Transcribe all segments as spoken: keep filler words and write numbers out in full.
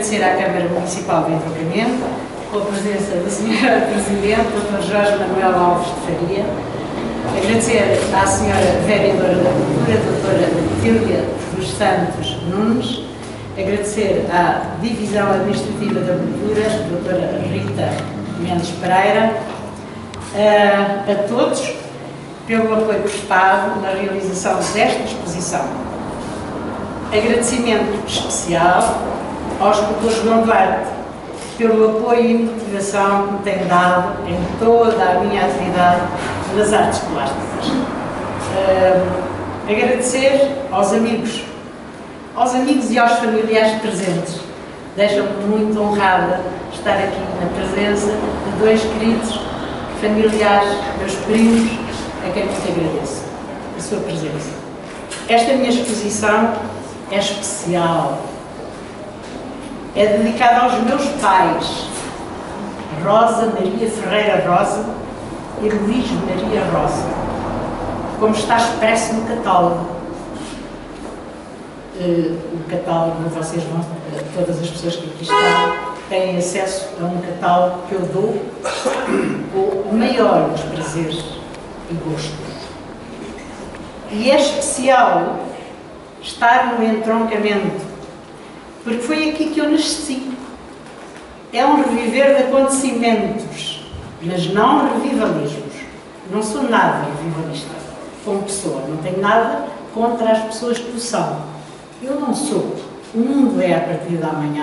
agradecer à Câmara Municipal de Entroncamento, com a presença da senhora Presidente, doutor Jorge Manuel Alves de Faria, agradecer à senhora Vereadora da Cultura, doutora Tília dos Santos Nunes, agradecer à Divisão Administrativa da Cultura, doutora Rita Mendes Pereira, a, a todos pelo apoio prestado na realização desta exposição. Agradecimento especial ao escultor João Duarte pelo apoio e motivação que me tem dado em toda a minha atividade nas artes plásticas. Uh, agradecer aos amigos, aos amigos e aos familiares presentes. Deixam-me muito honrada estar aqui na presença de dois queridos familiares, meus primos, a quem muito agradeço a sua presença. Esta minha exposição é especial. É dedicada aos meus pais, Rosa Maria Ferreira Rosa e Luís Maria Rosa, como está expresso no catálogo. Uh, o catálogo, vocês vão, todas as pessoas que aqui estão, têm acesso a um catálogo que eu dou com o maior dos prazeres e gostos. E é especial estar no entroncamento, porque foi aqui que eu nasci. É um reviver de acontecimentos, mas não revivalismos. Não sou nada revivalista como pessoa, não tenho nada contra as pessoas que o são. Eu não sou. O mundo é a partir da manhã.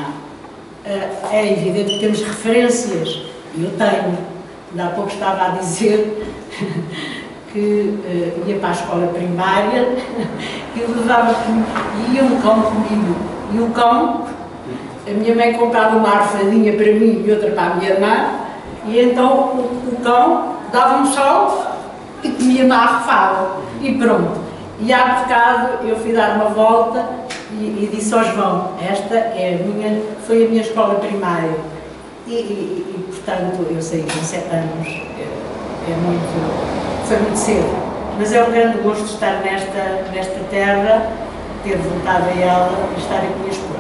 É evidente que temos referências, e eu tenho. Ainda há pouco estava a dizer que uh, ia para a escola primária e levava e ia um cão comigo. E o cão, a minha mãe comprava uma arfadinha para mim e outra para a minha irmã, e então o, o cão dava um salto e comia-me a arrefada. E pronto. E há bocado eu fui dar uma volta e, e disse ao João, esta é a minha, foi a minha escola primária. E, e, e portanto, eu saí com sete anos, é, é muito, foi muito cedo. Mas é um grande gosto estar nesta, nesta terra, ter voltado a ela e estar aqui a expor.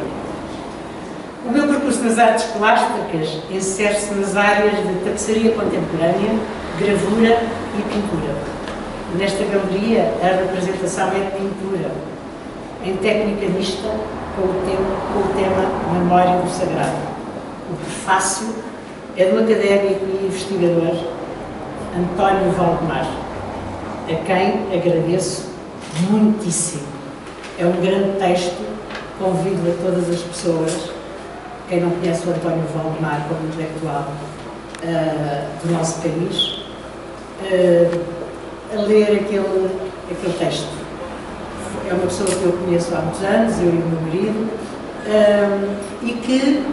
O meu percurso nas artes plásticas insere-se nas áreas de tapeçaria contemporânea, gravura e pintura. Nesta galeria, a representação é de pintura, em técnica mista, com o tema, com o tema Memória do Sagrado. O prefácio é do académico e investigador António Valdemar, a quem agradeço muitíssimo. É um grande texto, convido a todas as pessoas, quem não conhece o António Valdemar como intelectual uh, do nosso país, uh, a ler aquele, aquele texto. É uma pessoa que eu conheço há muitos anos, eu e o meu marido, uh, e que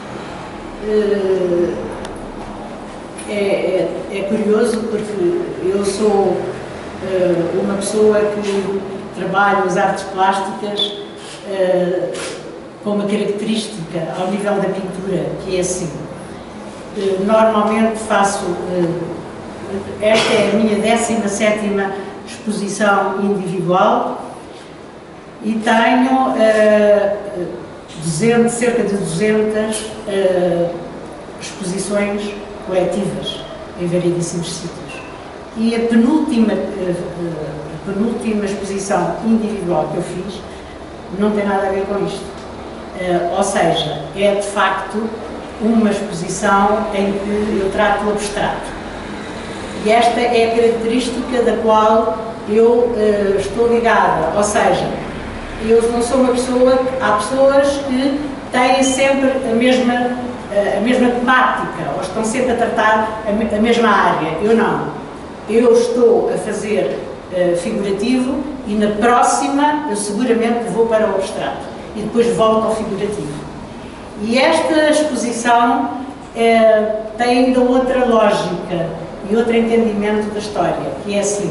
uh, é, é, é curioso porque eu sou uh, uma pessoa que trabalho as artes plásticas uh, com uma característica ao nível da pintura, que é assim. Uh, normalmente faço, uh, esta é a minha décima sétima exposição individual e tenho uh, duzentas, cerca de duzentas uh, exposições coletivas em variedíssimos sítios. E a penúltima, a penúltima exposição individual que eu fiz não tem nada a ver com isto. Uh, ou seja, é de facto uma exposição em que eu trato o abstrato. E esta é a característica da qual eu uh, estou ligada. Ou seja, eu não sou uma pessoa, há pessoas que têm sempre a mesma, uh, a mesma temática, ou estão sempre a tratar a, a mesma área. Eu não. Eu estou a fazer uh, figurativo e na próxima eu seguramente vou para o abstrato e depois volto ao figurativo. E esta exposição uh, tem ainda outra lógica e outro entendimento da história, que é assim.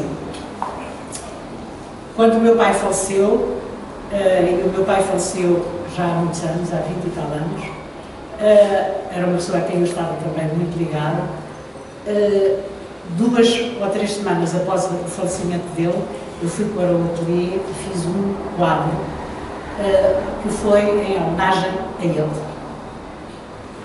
Quando o meu pai faleceu, uh, e o meu pai faleceu já há muitos anos, há vinte e tal anos, uh, era uma pessoa a quem eu estava também muito ligada, uh, duas ou três semanas após o falecimento dele, eu fui para o ateliê e fiz um quadro uh, que foi em homenagem a ele.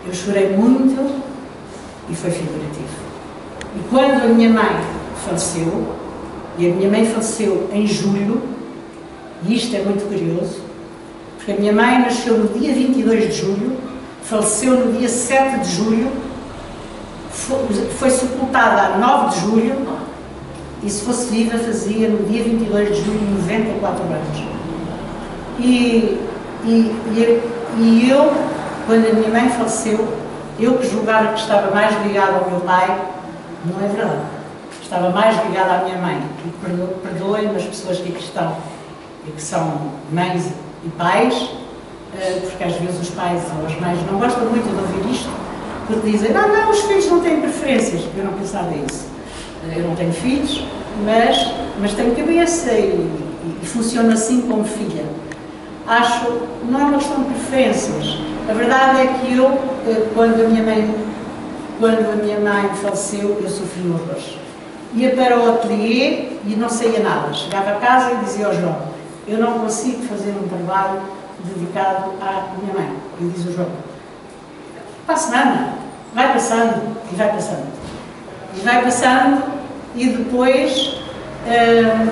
Eu chorei muito e foi figurativo. E quando a minha mãe faleceu, e a minha mãe faleceu em julho, e isto é muito curioso, porque a minha mãe nasceu no dia vinte e dois de julho, faleceu no dia sete de julho, foi, foi sepultada a nove de julho, e se fosse viva fazia no dia vinte e dois de julho noventa e quatro anos. E, e, e, e eu, quando a minha mãe faleceu, eu que julgava que estava mais ligada ao meu pai, não é verdade. Estava mais ligada à minha mãe. E perdoem-me as pessoas que aqui estão e que são mães e pais, porque às vezes os pais ou as mães não gostam muito de ouvir isto, porque dizem, não, não, os filhos não têm preferências. Eu não pensava isso. Eu não tenho filhos, mas, mas tenho cabeça e, e, e funciono assim como filha. Acho, não é uma questão de preferências. A verdade é que eu, quando a minha mãe, quando a minha mãe faleceu, eu sofri horrores. Ia para o ateliê e não saía nada. Chegava a casa e dizia ao João, eu não consigo fazer um trabalho dedicado à minha mãe. E diz o João, passa nada, vai passando e vai passando. E vai passando e depois hum,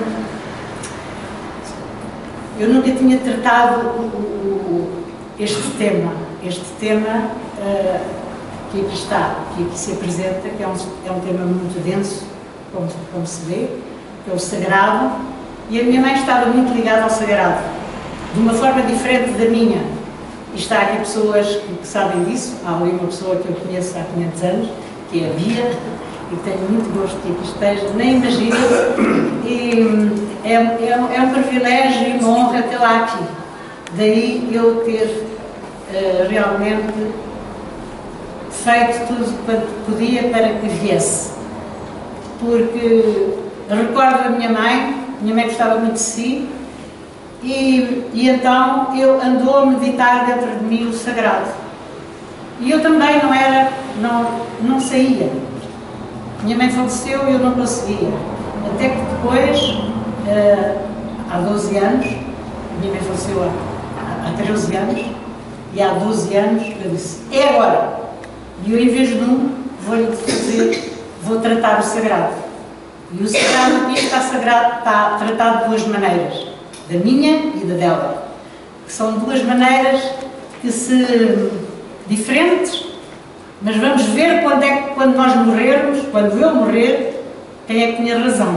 eu nunca tinha tratado o, o, este tema, este tema uh, que aqui está, que aqui se apresenta, que é um, é um tema muito denso, como, como se vê, que é o sagrado, e a minha mãe estava muito ligada ao sagrado, de uma forma diferente da minha. E está aqui pessoas que, que sabem disso, há ali uma pessoa que eu conheço há quinhentos anos, que é a Bia, e tenho muito gosto que aqui esteja, nem imagino, e é, é, é um privilégio e uma honra tê-la aqui. Daí eu ter uh, realmente feito tudo quanto podia para que viesse. Porque recordo a minha mãe, minha mãe gostava muito de si, e, e então eu andou a meditar dentro de mim o sagrado. E eu também não era, não, não saía. Minha mãe faleceu e eu não conseguia. Até que depois, uh, há doze anos, minha mãe faleceu há, há treze anos, e há doze anos eu disse, é agora! E eu, em vez de um, vou-lhe fazer, vou tratar o sagrado. E o sagrado aqui está, sagrado, está tratado de duas maneiras, da minha e da dela. Que são duas maneiras que se... diferentes, mas vamos ver quando, é, quando nós morrermos, quando eu morrer, quem é que tinha razão.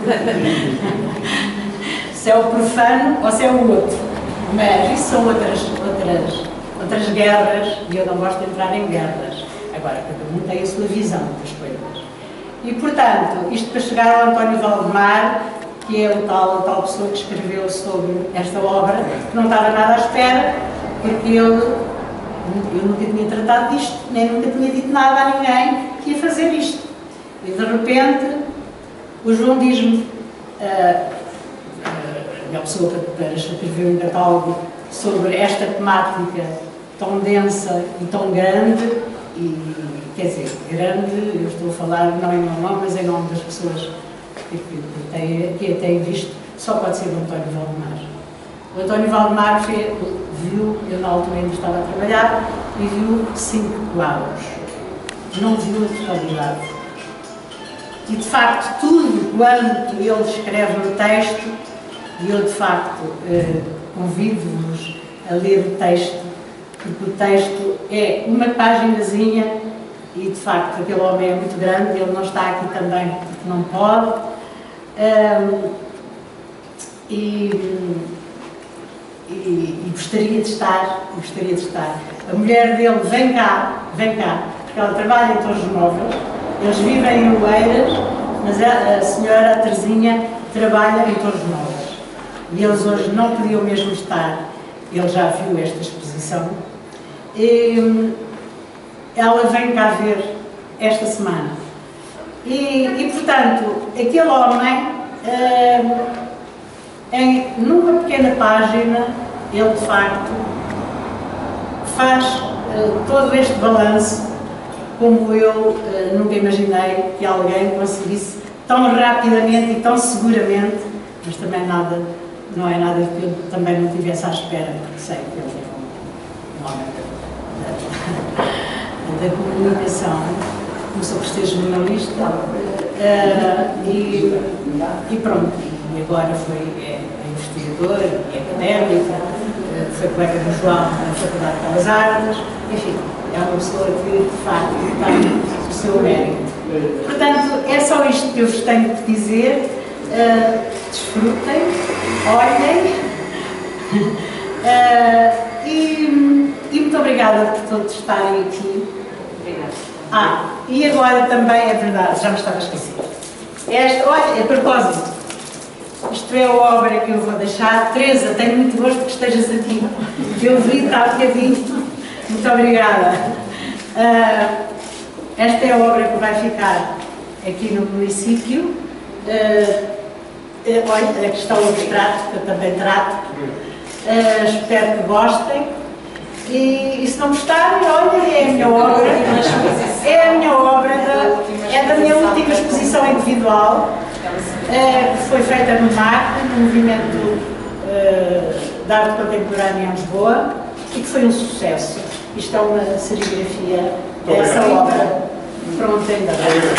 Se é o profano ou se é o outro. Mas isso são outras, outras, outras guerras, e eu não gosto de entrar em guerras. Agora, cada um tem a sua visão das coisas. E, portanto, isto para chegar ao António Valdemar, que é o tal, a tal pessoa que escreveu sobre esta obra, que não estava nada à espera, porque ele... eu nunca tinha tratado disto, nem nunca tinha dito nada a ninguém que ia fazer isto. E de repente, o João diz-me, uh, uh, a pessoa para escrever um catálogo sobre esta temática tão densa e tão grande, e quer dizer, grande, eu estou a falar não em meu nome, mas em nome das pessoas que, que, têm, que a têm visto, só pode ser o António Valdemar. O António Valdemar fez, viu, eu na altura ainda estava a trabalhar, e viu cinco quadros. Não viu a totalidade. E de facto, tudo quanto ele escreve no texto, e eu de facto eh, convido-vos a ler o texto, porque o texto é uma paginazinha, e de facto aquele homem é muito grande, ele não está aqui também porque não pode. Um, e, E, e gostaria de estar, gostaria de estar. A mulher dele vem cá, vem cá, porque ela trabalha em Torres Novas, eles vivem em Oeiras, mas a, a senhora, a Terezinha, trabalha em Torres Novas. E eles hoje não podiam mesmo estar, ele já viu esta exposição. E ela vem cá ver esta semana. E, e portanto, aquele homem... Uh, Em, numa pequena página, ele de facto faz uh, todo este balanço, como eu uh, nunca imaginei que alguém conseguisse tão rapidamente e tão seguramente, mas também nada, não é nada que eu também não tivesse à espera, porque sei que ele é um homem. da comunicação, começou por ser jornalista uh, e, e pronto, e agora foi é, investigador e académico, uh, foi colega do João na Faculdade de Belas Artes, enfim, é uma pessoa que de facto tem o seu mérito. Portanto, é só isto que eu vos tenho que dizer. Uh, desfrutem, olhem uh, e, e muito obrigada por todos estarem aqui. Obrigada. Ah, e agora também é verdade, já me estava esquecendo. Esta, olha, a propósito, isto é a obra que eu vou deixar. Teresa, tenho muito gosto que estejas aqui. Eu vi, está a vindo. Muito obrigada. Uh, esta é a obra que vai ficar aqui no município. Uh, olha, a questão abstrata, que eu também trato. Uh, espero que gostem. E, e se não gostarem, olha, é a minha obra. É a minha obra, da, é da minha última exposição individual, uh, que foi feita no M A C, no Movimento uh, de Arte Contemporânea em Lisboa, e que foi um sucesso. Isto é uma serigrafia dessa obra. Pronto, ainda bem.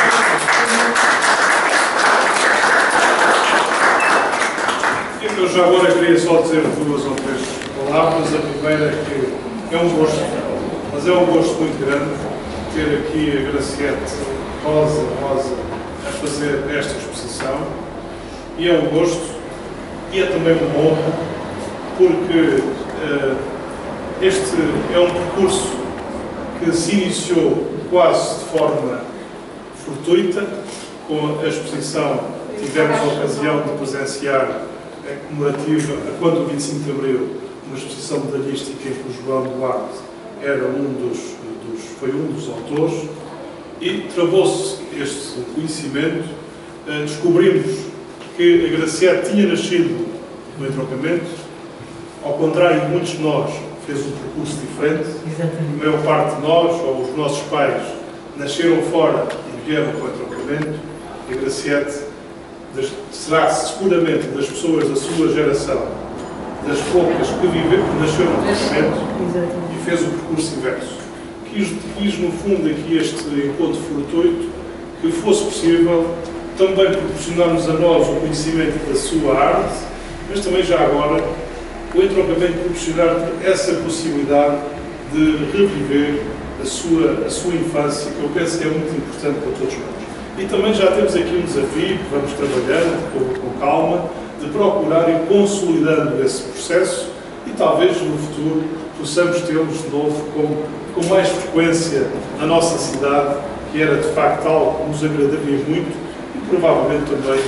Eu já agora queria só dizer duas ou três palavras. A primeira é que é um gosto, mas é um gosto muito grande ter aqui a Graciete Rosa, Rosa a fazer esta exposição. E é um gosto, e é também uma honra, porque uh, este é um percurso que se iniciou quase de forma fortuita. Com a exposição tivemos a ocasião de presenciar a comemorativa a quando o vinte e cinco de Abril, uma exposição medalhística em que o João Duarte era um dos, dos, foi um dos autores, e travou-se este conhecimento. Uh, descobrimos que a Graciete tinha nascido no entroncamento, ao contrário de muitos de nós, fez um percurso diferente. Exatamente. A maior parte de nós, ou os nossos pais, nasceram fora e vieram para o entroncamento. A Graciete será seguramente das pessoas da sua geração, das poucas que viveram, que nasceram no entroncamento e fez o percurso inverso. Quis, quis, no fundo, aqui este encontro fortuito, que fosse possível também proporcionar-nos a nós o conhecimento da sua arte, mas também já agora o entroncamento proporcionar essa possibilidade de reviver a sua, a sua infância, que eu penso que é muito importante para todos nós. E também já temos aqui um desafio, que vamos trabalhando com, com calma, de procurar ir consolidando esse processo e talvez no futuro possamos tê-los de novo com, com mais frequência na nossa cidade, que era de facto algo que nos agradaria muito, e provavelmente também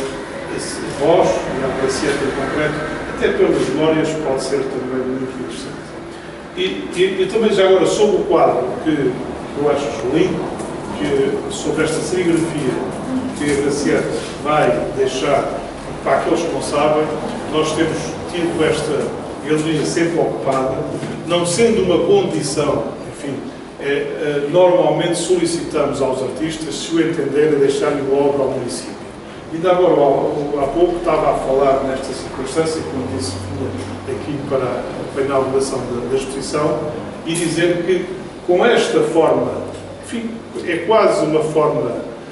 vós, e a Graciete em concreto, até pelas memórias, pode ser também muito interessante. E, e, e também já agora sobre o quadro que eu acho lindo, que, sobre esta serigrafia que a Graciete vai deixar para aqueles que não sabem, nós temos tido esta galeria sempre ocupada, não sendo uma condição, enfim, é, é, normalmente solicitamos aos artistas, se o entenderem, deixarem a obra ao município. Ainda agora, há pouco, estava a falar nesta circunstância, como disse, aqui para, para a inauguração da, da exposição, e dizer que com esta forma, enfim, é quase uma forma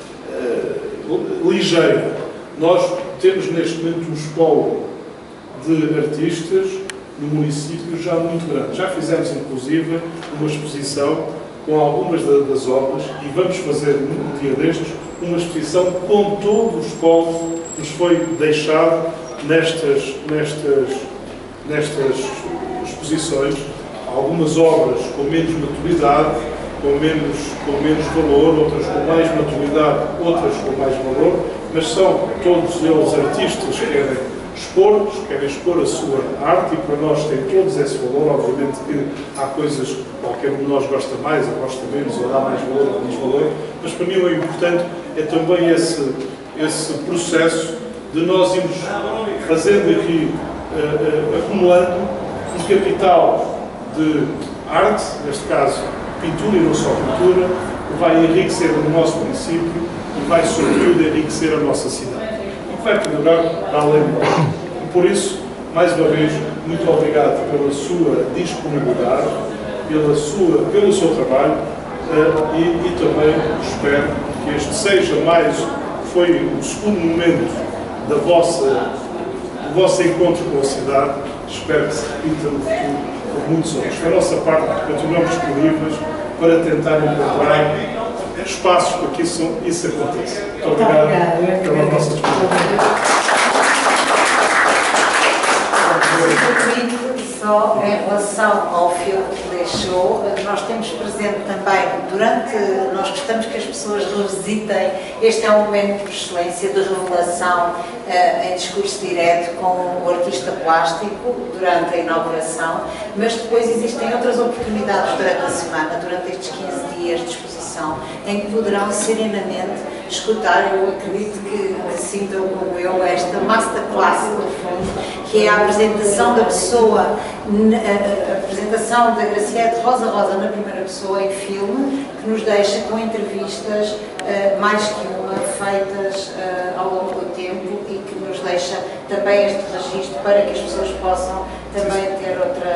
uh, ligeira, nós temos neste momento um espólio de artistas no município já muito grande. Já fizemos, inclusive, uma exposição com algumas das obras e vamos fazer, um dia destes, uma exposição com todo o espólio que nos foi deixado nestas, nestas, nestas exposições. Algumas obras com menos maturidade, com menos, com menos valor, outras com mais maturidade, outras com mais valor, mas são todos eles artistas que querem expor, querem expor a sua arte, e para nós tem todos esse valor. Obviamente que há coisas que qualquer um de nós gosta mais, ou gosta menos, ou dá mais valor ou menos valor, mas para mim o importante é também esse, esse processo de nós irmos fazendo aqui, uh, uh, acumulando um capital de arte, neste caso pintura e não só pintura, que vai enriquecer o nosso município e vai, sobretudo, enriquecer a nossa cidade. E que vai perdurar para além de nós. E por isso, mais uma vez, muito obrigado pela sua disponibilidade, pela sua, pelo seu trabalho. uh, e, e também espero que este seja mais, foi o segundo momento da vossa, do vosso encontro com a cidade, espero que se repita no futuro por muitos outros. Da nossa parte, continuamos disponíveis para tentar encontrar espaços para que isso, isso aconteça. Muito obrigado pela vossa disponibilidade. Só em relação ao filme que deixou, nós temos presente também, durante, nós gostamos que as pessoas revisitem, este é um momento por excelência de revelação uh, em discurso direto com o artista plástico durante a inauguração, mas depois existem outras oportunidades durante a semana, durante estes quinze dias de exposição, em que poderão serenamente escutar, eu acredito que, que sintam como eu, esta masterclass, no fundo, que é a apresentação da pessoa, a, a apresentação da Graciete Rosa Rosa na primeira pessoa em filme, que nos deixa com entrevistas, uh, mais que uma, feitas uh, ao longo do tempo e que nos deixa também este registro para que as pessoas possam também ter outra